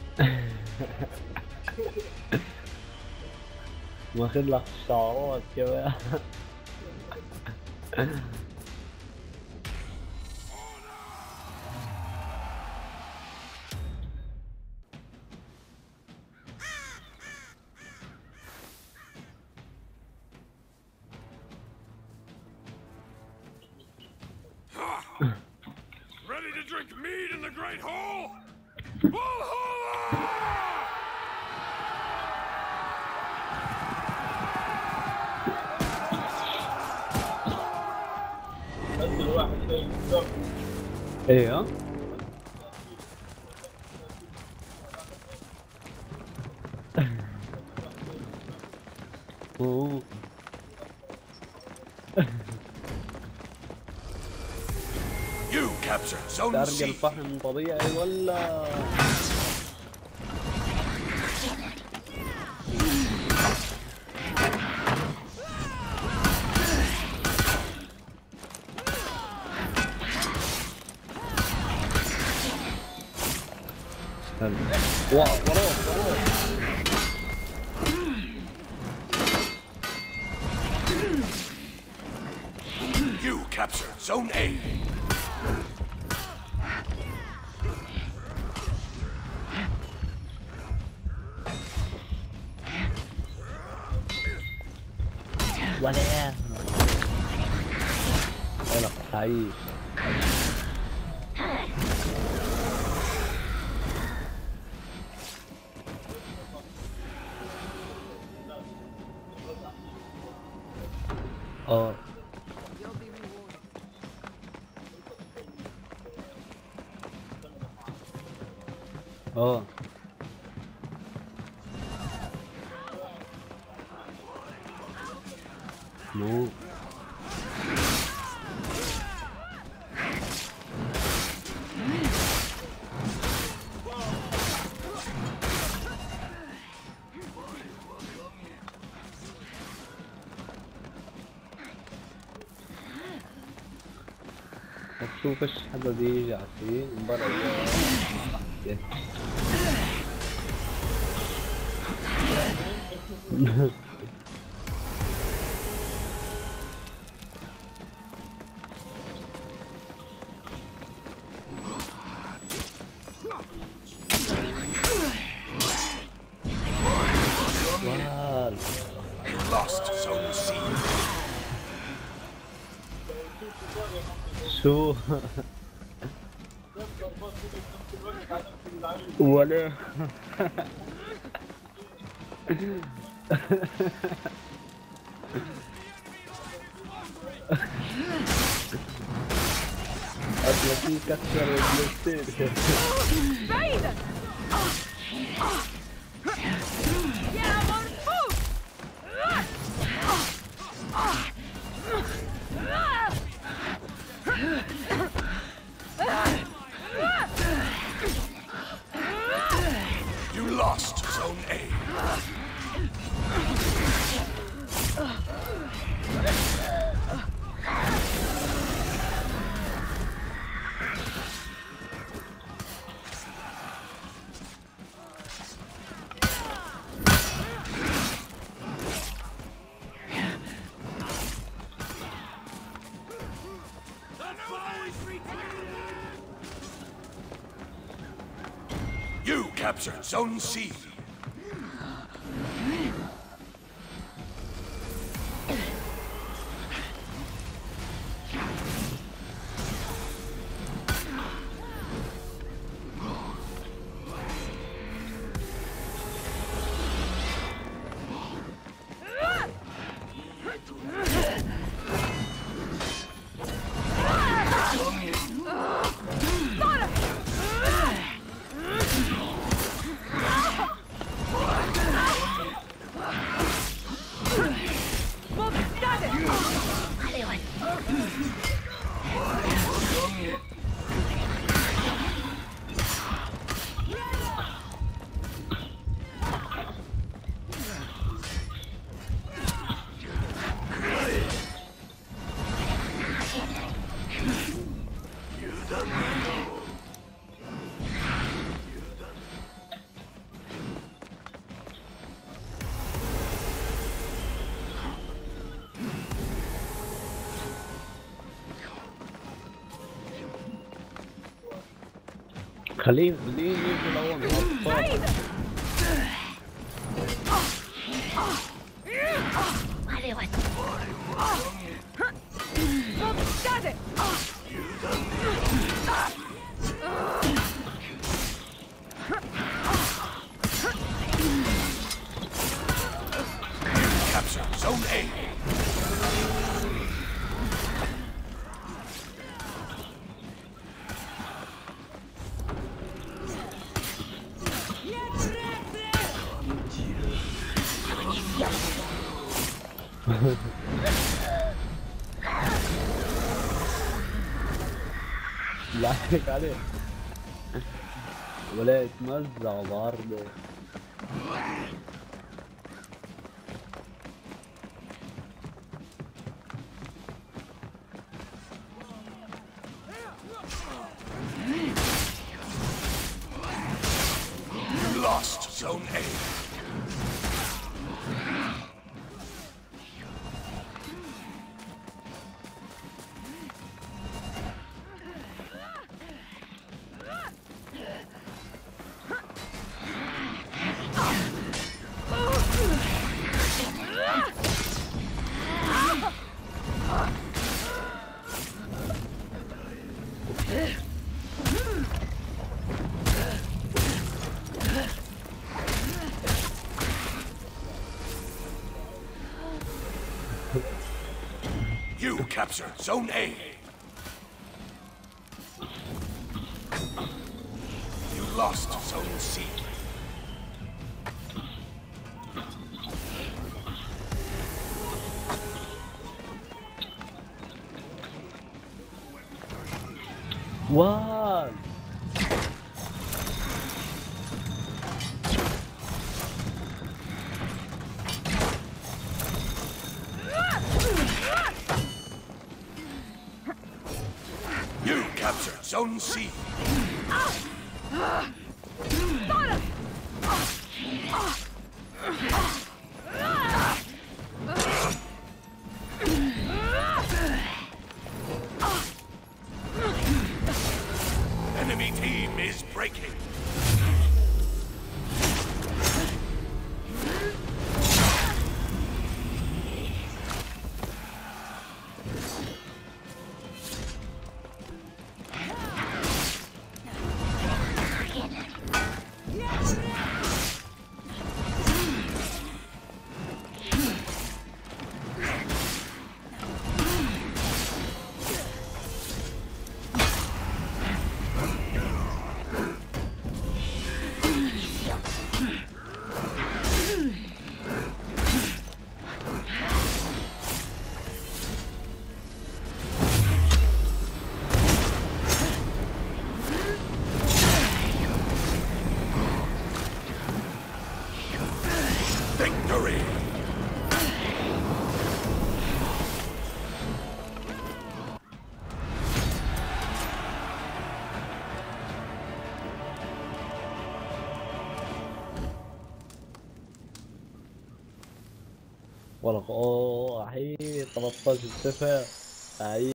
واخد لك الشعارات كمان. Ready to drink mead in the Great Hall? Valhalla! ايوه. اوه. You captured Zone درج C. الفحم طبيعي ولا؟ وراك. You captured Zone A. ولا انا حعيش. اه اه نو. شوف ايش حدا بيجي عارفين من برا. Lost Zone C. شو ولا أبلتي كسر البلايستيشن. بعيدا يا مرفوض. You lost Zone A. You captured Zone C. خليه ينزل اول هبطان. Got it! Capture Zone A. لا عليك عليه ولا يتمزع بعرضه. You lost Zone A. You captured Zone A. You lost Zone C. وال You captured Zone C. Enemy team is breaking. Victory! والله احي 13 صفر.